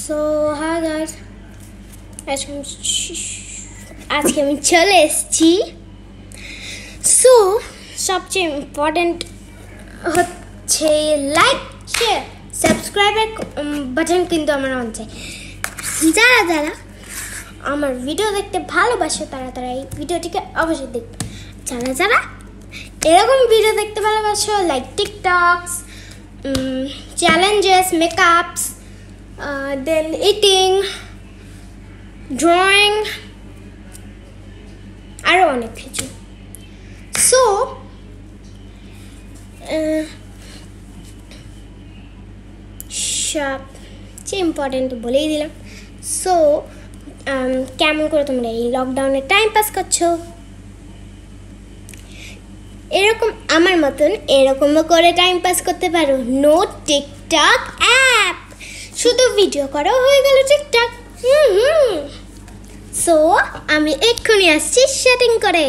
So hi guys, আজকে আমি চলে এসেছি। সো সবচেয়ে ইম্পর্টেন্ট হচ্ছে লাইক, শেয়ার, সাবস্ক্রাইবের বাটন কিন্তু আমার অন চাই। যারা যারা আমার ভিডিও দেখতে ভালোবাসো তারা তারা এই ভিডিওটিকে অবশ্যই দেখবে। যারা যারা এরকম ভিডিও দেখতে ভালোবাসো, like TikToks, challenges, makeups, then eating, drawing, আরও অনেক কিছু। সো সবচেয়ে ইম্পর্টেন্ট বলেই দিলাম। সো কেমন করে তোমরা এই লকডাউনে টাইম পাস করছো? এরকম আমার মতন এরকমও করে টাইম পাস করতে পারো। নো টিকটক অ্যাপ, শুধু ভিডিও করাও হয়ে গেল টিকটক। সো আমি এক্ষুনি আসছি সেটিং করে।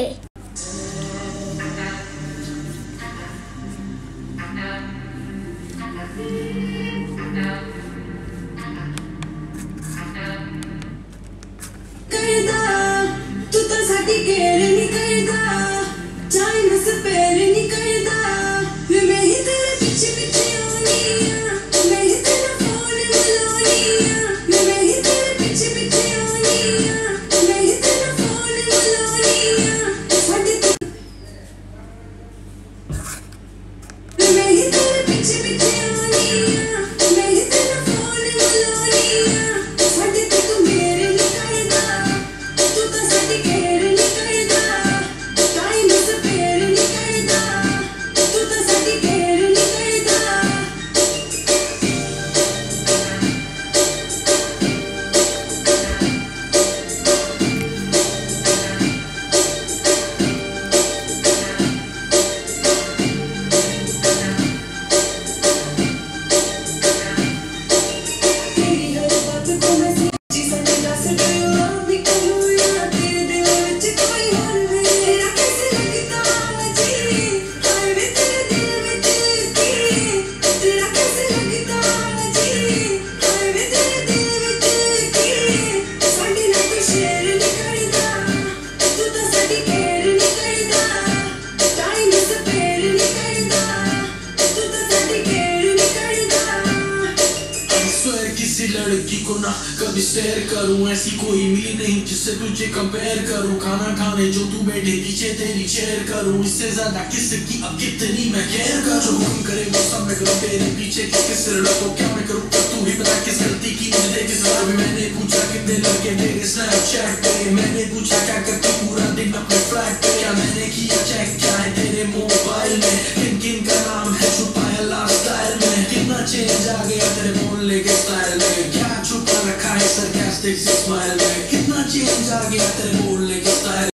लड़की को ना कभी स्टेयर करूं, ऐसी कोई मिली नहीं जिससे तुझे कंपेयर करूं। खाना खाने जो तू बैठे पीछे तेरी चेयर करूं, इससे ज्यादा किसकी अब कितनी मैं केयर करूं। जो हुक्म करे वो सब मैं करूं, तेरे पीछे किस लड़कों क्या मैं करूं, तू ही बता किस गलती की मुझे किस तरह। मैंने पूछा कितने लड़के तेरे स्नैपचैट पे, मैंने पूछा क्या करते पूरा दिन अपने फ्लैट पे, क्या मैंने किया चेक क्या है तेरे मोबाइल में, किन किन का नाम है छुपाया लास्ट स्टाइल में, कितना चेंज आ गया तेरे बोलने के स्टाइल में, क्या छुपा रखा है सरकास्टिक स्माइल में।